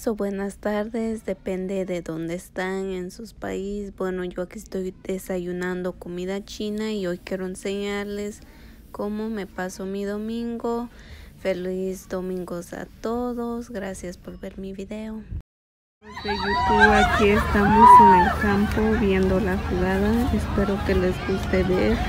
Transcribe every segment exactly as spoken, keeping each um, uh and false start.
o buenas tardes, depende de dónde están en sus países. Bueno, yo aquí estoy desayunando comida china y hoy quiero enseñarles cómo me paso mi domingo. Feliz domingos a todos, gracias por ver mi video. De YouTube, aquí estamos en el campo viendo la jugada, espero que les guste ver.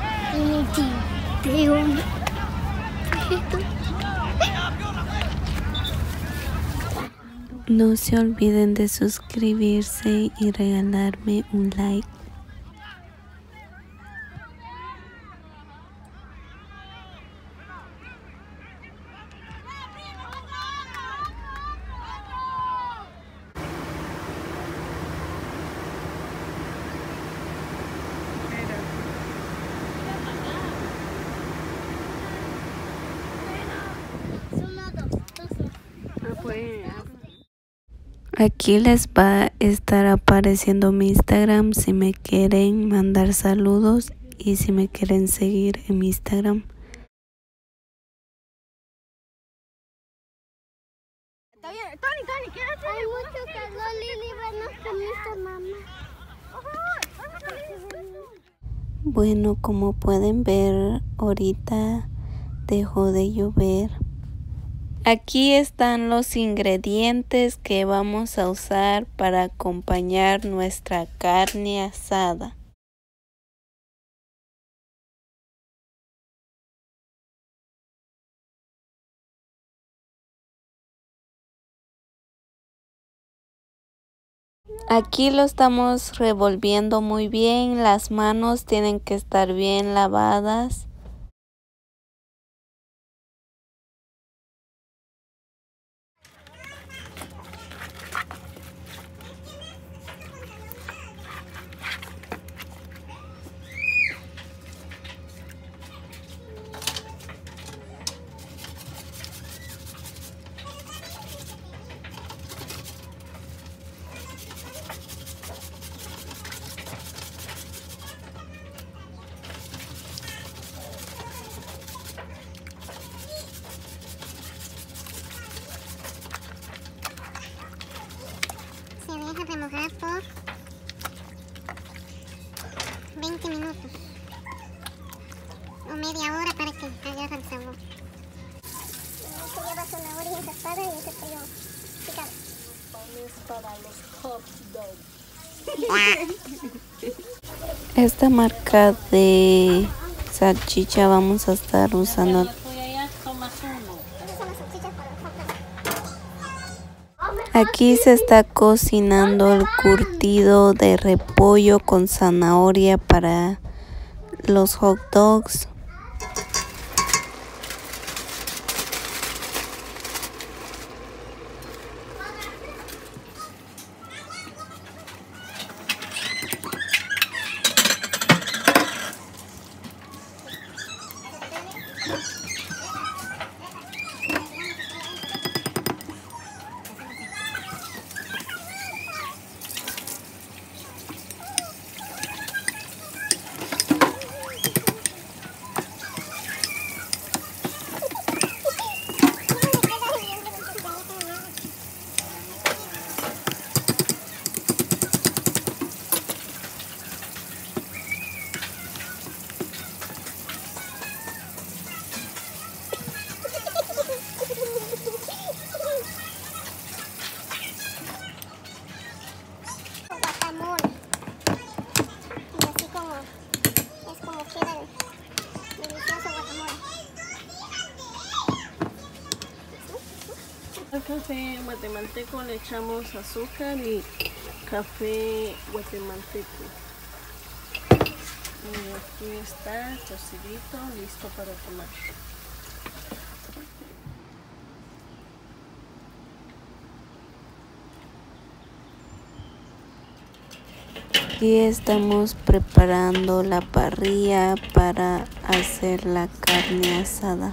No se olviden de suscribirse y regalarme un like. Aquí les va a estar apareciendo mi Instagram si me quieren mandar saludos y si me quieren seguir en mi Instagram. Está bien, Tony, Tony, quédate. Hay mucho calor, Lili, venos con mamá. Bueno, como pueden ver, ahorita dejó de llover. Aquí están los ingredientes que vamos a usar para acompañar nuestra carne asada. Aquí lo estamos revolviendo muy bien, las manos tienen que estar bien lavadas. Se deja remojar por veinte minutos o media hora para que agarre el sabor. Se lleva zanahoria encartada y ese pollo picado. Es para los hot dogs. Esta marca de salchicha vamos a estar usando. Aquí se está cocinando el curtido de repollo con zanahoria para los hot dogs. Al café guatemalteco le echamos azúcar y café guatemalteco. Y aquí está cocidito, listo para tomar. Aquí estamos preparando la parrilla para hacer la carne asada.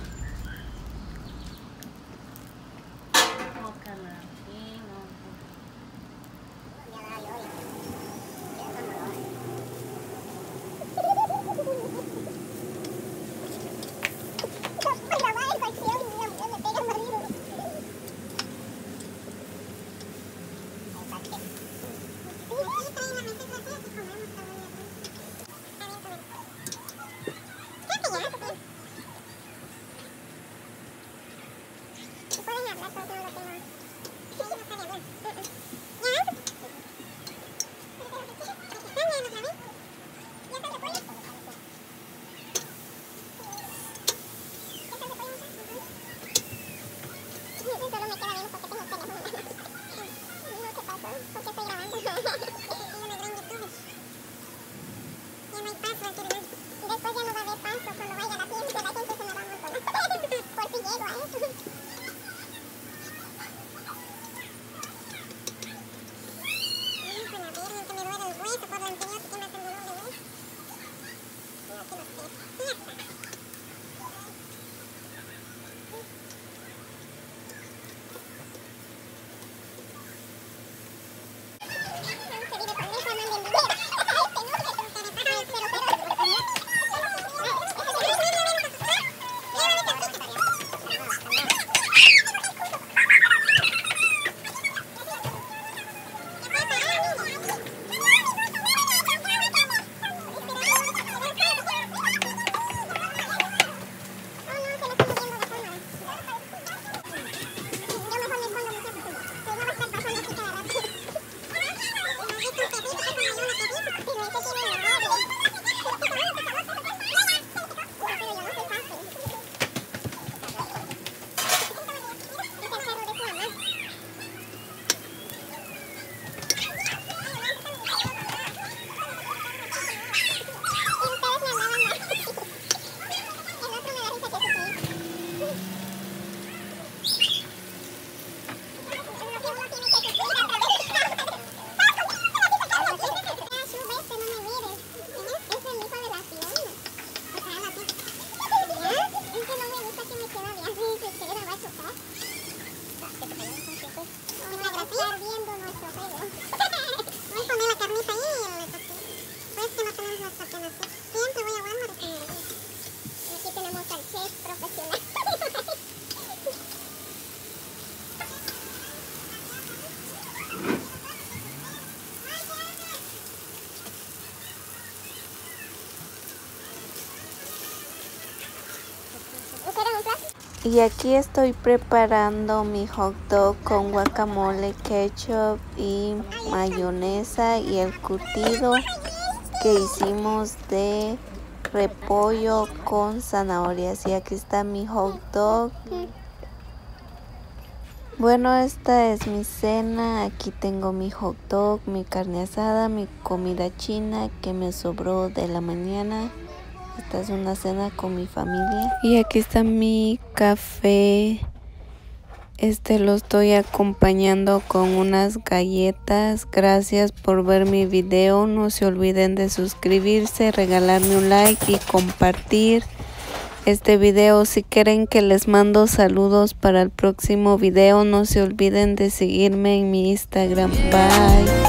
Y aquí estoy preparando mi hot dog con guacamole, ketchup y mayonesa y el curtido que hicimos de repollo con zanahorias. Y aquí está mi hot dog. Bueno, esta es mi cena. Aquí tengo mi hot dog, mi carne asada, mi comida china que me sobró de la mañana. Esta es una cena con mi familia. Y aquí está mi café. Este lo estoy acompañando con unas galletas. Gracias por ver mi video. No se olviden de suscribirse, regalarme un like y compartir este video. Si quieren que les mando saludos para el próximo video, no se olviden de seguirme en mi Instagram. Bye.